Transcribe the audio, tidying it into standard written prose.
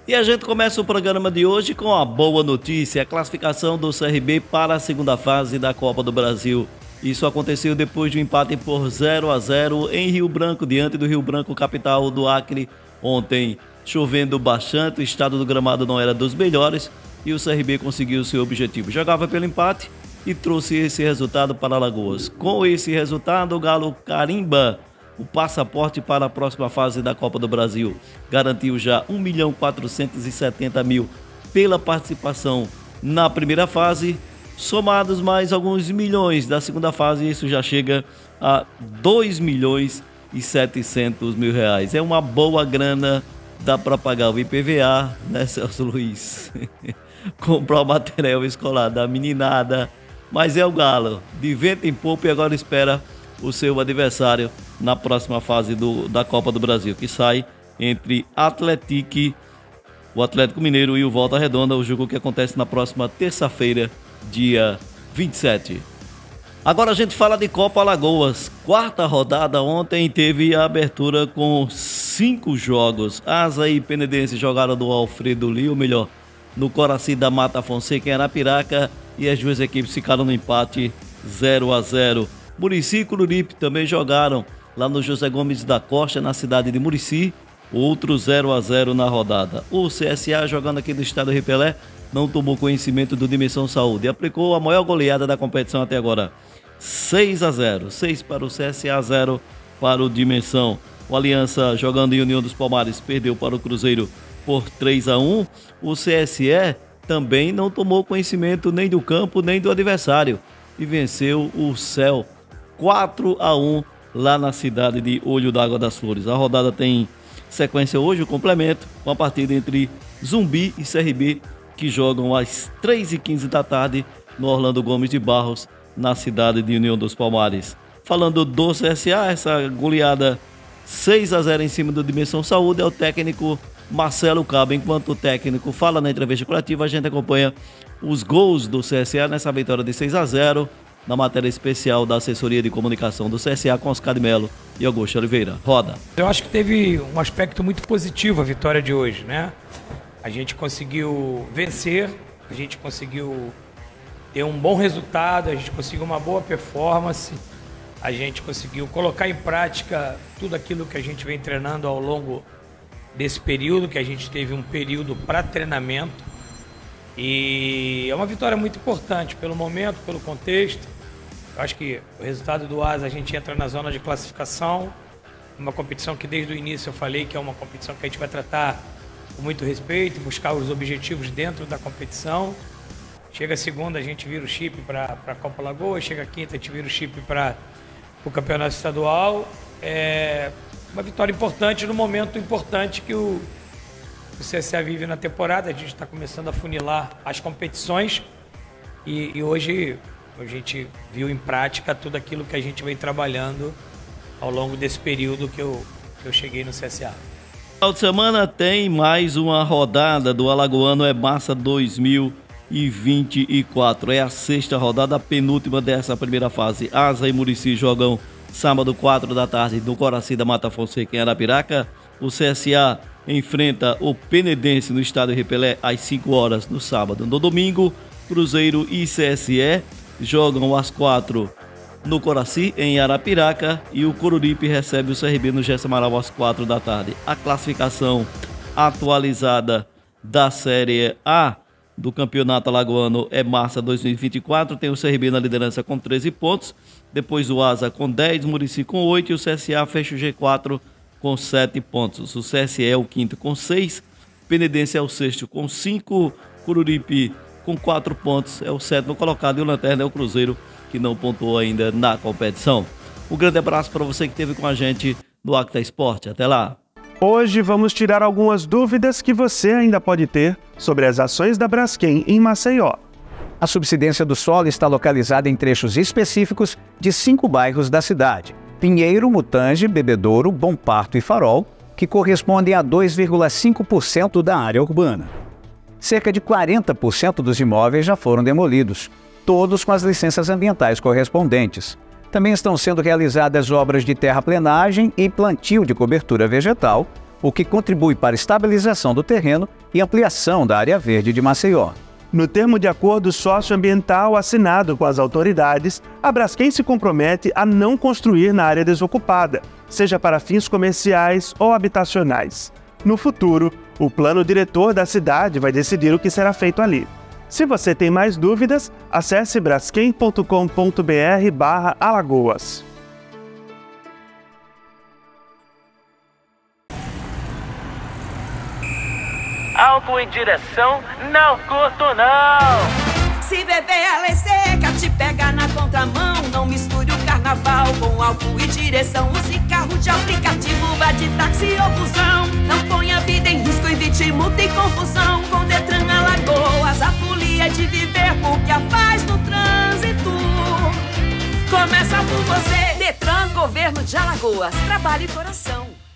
E a gente começa o programa de hoje com a boa notícia, a classificação do CRB para a segunda fase da Copa do Brasil. Isso aconteceu depois de um empate por 0-0 em Rio Branco, diante do Rio Branco, capital do Acre. Ontem, chovendo bastante, o estado do gramado não era dos melhores e o CRB conseguiu seu objetivo. Jogava pelo empate e trouxe esse resultado para Alagoas. Com esse resultado, o Galo carimba o passaporte para a próxima fase da Copa do Brasil. Garantiu já 1.470.000 pela participação na primeira fase, somados mais alguns milhões da segunda fase, isso já chega a 2.700.000 reais. É uma boa grana, dá para pagar o IPVA, né, Celso Luiz? Comprar o material escolar da meninada, mas é o Galo, de vento em popa, e agora espera o seu adversário na próxima fase da Copa do Brasil, que sai entre o Atlético Mineiro e o Volta Redonda, o jogo que acontece na próxima terça-feira, dia 27. Agora a gente fala de Copa Alagoas. Quarta rodada, ontem teve a abertura com 5 jogos. Asa e Penedense jogaram do Alfredo Lee, ou melhor, no Coraci da Mata Fonseca em Arapiraca, e as duas equipes ficaram no empate 0-0. Murici e Coruripe também jogaram lá no José Gomes da Costa, na cidade de Murici, outro 0-0 na rodada. O CSA, jogando aqui no estado do Rio Pelé, não tomou conhecimento do Dimensão Saúde e aplicou a maior goleada da competição até agora, 6-0, 6 para o CSA, 0 para o Dimensão. O Aliança, jogando em União dos Palmares, perdeu para o Cruzeiro por 3-1. O CSE também não tomou conhecimento nem do campo nem do adversário e venceu o Céu 4-1 lá na cidade de Olho d'Água das Flores. A rodada tem sequência hoje, o complemento, com a partida entre Zumbi e CRB, que jogam às 3h15 da tarde no Orlando Gomes de Barros, na cidade de União dos Palmares. Falando do CSA, essa goleada 6-0 em cima do Dimensão Saúde, é o técnico Marcelo Cabo. Enquanto o técnico fala na entrevista coletiva, a gente acompanha os gols do CSA nessa vitória de 6-0, na matéria especial da assessoria de comunicação do CSA com Oscar de Melo e Augusto Oliveira. Roda. Eu acho que teve um aspecto muito positivo a vitória de hoje, né? A gente conseguiu vencer, a gente conseguiu ter um bom resultado, a gente conseguiu uma boa performance, a gente conseguiu colocar em prática tudo aquilo que a gente vem treinando ao longo desse período, que a gente teve um período para treinamento. E é uma vitória muito importante pelo momento, pelo contexto. Eu acho que o resultado do Asa, a gente entra na zona de classificação, uma competição que desde o início eu falei que é uma competição que a gente vai tratar com muito respeito, buscar os objetivos dentro da competição. Chega a segunda, a gente vira o chip para a Copa Alagoas, chega a quinta, a gente vira o chip para o campeonato estadual. É uma vitória importante no momento importante que o CSA vive na temporada. A gente está começando a funilar as competições e hoje a gente viu em prática tudo aquilo que a gente vem trabalhando ao longo desse período que eu cheguei no CSA. No final de semana tem mais uma rodada do Alagoano É Massa 2024. É a sexta rodada, a penúltima dessa primeira fase. Asa e Murici jogam sábado 4 da tarde no Coraci da Mata Fonseca em Arapiraca. O CSA enfrenta o Penedense no estádio Repelé às 5 horas no sábado. No domingo, Cruzeiro e CSE jogam às 4 no Coraci, em Arapiraca, e o Coruripe recebe o CRB no Gerson Amaral às 4 da tarde. A classificação atualizada da Série A do Campeonato Alagoano É Massa 2024 tem o CRB na liderança com 13 pontos, depois o Asa com 10, Murici com 8 e o CSA fecha o G4 com 7 pontos. O CSE é o quinto com 6, Penedense é o sexto com 5, Coruripe com 4 pontos, é o sétimo colocado, e o lanterna é o Cruzeiro, que não pontuou ainda na competição. Um grande abraço para você que esteve com a gente no Acta Esporte. Até lá! Hoje vamos tirar algumas dúvidas que você ainda pode ter sobre as ações da Braskem em Maceió. A subsidência do solo está localizada em trechos específicos de 5 bairros da cidade: Pinheiro, Mutange, Bebedouro, Bom Parto e Farol, que correspondem a 2,5% da área urbana. Cerca de 40% dos imóveis já foram demolidos, todos com as licenças ambientais correspondentes. Também estão sendo realizadas obras de terraplenagem e plantio de cobertura vegetal, o que contribui para a estabilização do terreno e ampliação da área verde de Maceió. No termo de acordo socioambiental assinado com as autoridades, a Braskem se compromete a não construir na área desocupada, seja para fins comerciais ou habitacionais. No futuro, o plano diretor da cidade vai decidir o que será feito ali. Se você tem mais dúvidas, acesse braskem.com.br/Alagoas. Álcool em direção, não curto não. Se beber a lei seca, te pega na contramão. Não misture o carnaval com álcool e direção. Use carro de aplicativo, vá de táxi ou busão. Não ponha a vida em risco, evite multa e confusão. Com Detran Alagoas, a folia de viver, porque a paz no trânsito começa por você. Detran, Governo de Alagoas, trabalho e coração.